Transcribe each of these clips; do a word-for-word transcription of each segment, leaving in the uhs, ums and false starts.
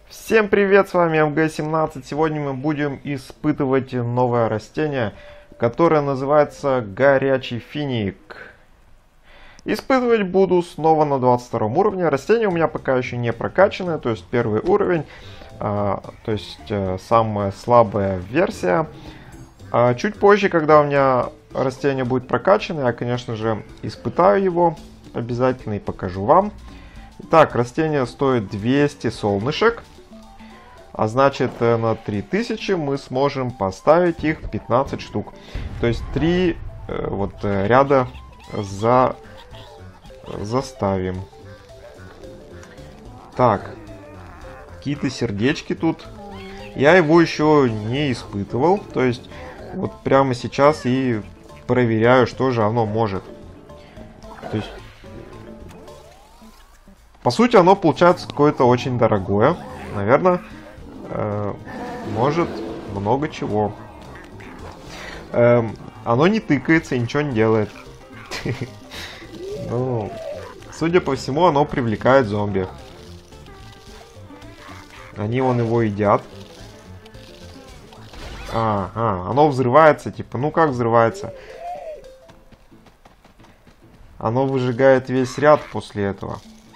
Всем привет, с вами эм гэ семнадцать. Сегодня мы будем испытывать новое растение, которое называется горячий финик. Испытывать буду снова на двадцать втором уровне. Растение у меня пока еще не прокачанное, то есть первый уровень, а, то есть а, самая слабая версия. А чуть позже, когда у меня растение будет прокачано, я, конечно же, испытаю его обязательно и покажу вам. Итак, растение стоит двести солнышек. А значит, на три тысячи мы сможем поставить их пятнадцать штук. То есть три э, вот, ряда за... заставим. Так. Какие-то сердечки тут. Я его еще не испытывал. То есть, вот прямо сейчас и проверяю, что же оно может. То есть, по сути, оно получается какое-то очень дорогое. Наверное... может много чего. Эм, оно не тыкается и ничего не делает. Ну, судя по всему, оно привлекает зомби. Они вон его едят. Ага, оно взрывается, типа, ну как взрывается? Оно выжигает весь ряд после этого.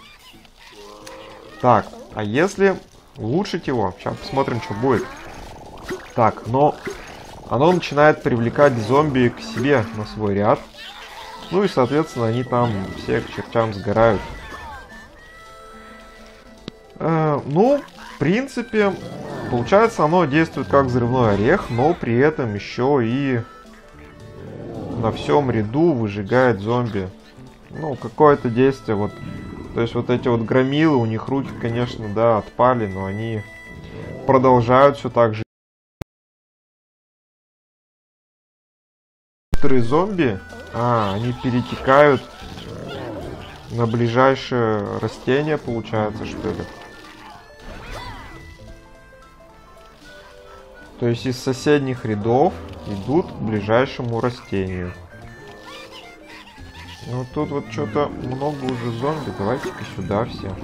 Так, а если... улучшить его. Сейчас посмотрим, что будет. Так, но оно начинает привлекать зомби к себе на свой ряд. Ну и, соответственно, они там все к чертям сгорают. Э, ну, в принципе, получается, оно действует как взрывной орех, но при этом еще и на всем ряду выжигает зомби. Ну, какое-то действие вот. То есть вот эти вот громилы, у них руки, конечно, да, отпали, но они продолжают все так же. Некоторые зомби, а, они перетекают на ближайшее растение, получается, что ли. То есть из соседних рядов идут к ближайшему растению. Ну тут вот что-то много уже зомби. Давайте-ка сюда все.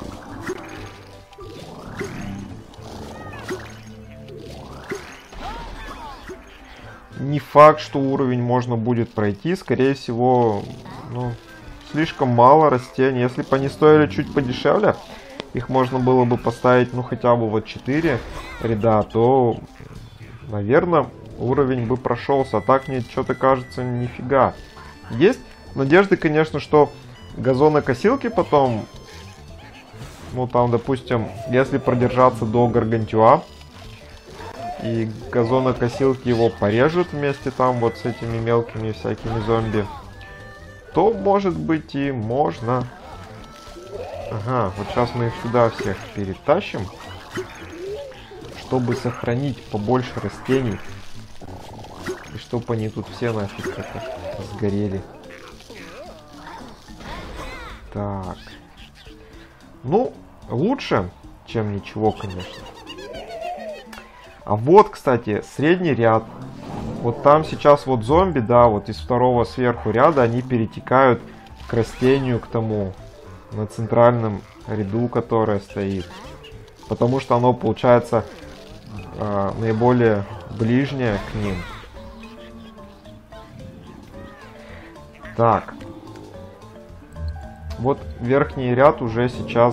Не факт, что уровень можно будет пройти. Скорее всего, ну, слишком мало растений. Если бы они стоили чуть подешевле, их можно было бы поставить, ну, хотя бы вот четыре ряда, то, наверное, уровень бы прошелся. А так мне что-то кажется, нифига. Есть надежды, конечно, что газонокосилки потом, ну там, допустим, если продержаться до Гаргантюа, и газонокосилки его порежут вместе там вот с этими мелкими всякими зомби, то, может быть, и можно. Ага, вот сейчас мы их сюда всех перетащим, чтобы сохранить побольше растений, и чтобы они тут все нафиг это сгорели. Так. Ну, лучше, чем ничего, конечно. А вот, кстати, средний ряд. Вот там сейчас вот зомби, да, вот из второго сверху ряда они перетекают к растению, к тому, на центральном ряду, которое стоит. Потому что оно, получается, э, наиболее ближнее к ним. Так. Вот верхний ряд уже сейчас.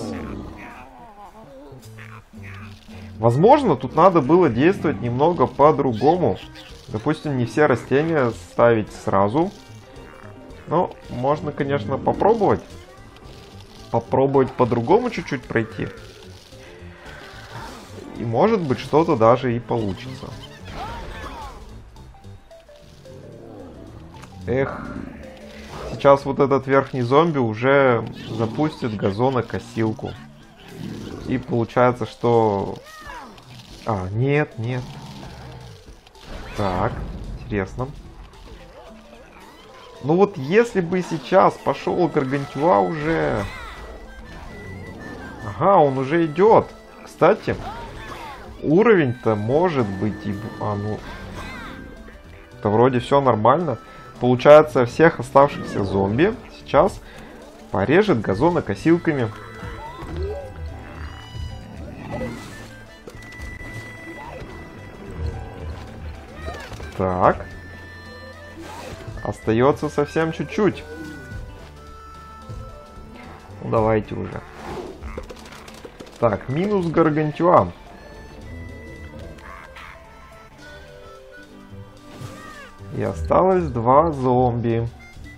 Возможно, тут надо было действовать немного по-другому. Допустим, не все растения ставить сразу. Но можно, конечно, попробовать. Попробовать по-другому чуть-чуть пройти. И может быть, что-то даже и получится. Эх. Сейчас вот этот верхний зомби уже запустит газонокосилку. И получается, что... А, нет, нет. Так, интересно. Ну вот если бы сейчас пошел Гаргантюа уже... Ага, он уже идет. Кстати, уровень-то может быть и... А, ну... Это вроде все нормально. Получается, всех оставшихся зомби сейчас порежет газонокосилками. Так. Остается совсем чуть-чуть. Ну, давайте уже. Так, минус Гаргантюа. И осталось два зомби.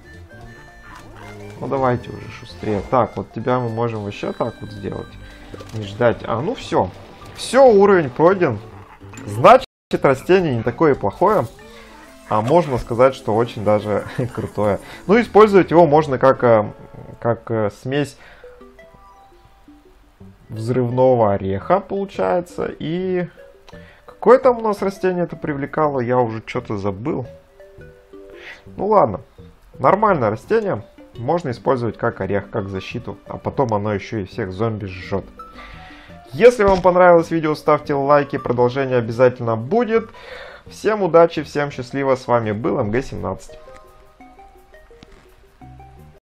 Ну, давайте уже шустрее. Так, вот тебя мы можем вообще так вот сделать. Не ждать. А, ну все. Все, уровень пройден. Значит, растение не такое плохое. А можно сказать, что очень даже крутое. Ну, использовать его можно как, как смесь взрывного ореха, получается. И какое там у нас растение это привлекало, я уже что-то забыл. Ну ладно, нормальное растение. Можно использовать как орех, как защиту. А потом оно еще и всех зомби сжет. Если вам понравилось видео, ставьте лайки. Продолжение обязательно будет. Всем удачи, всем счастливо. С вами был эм гэ семнадцать.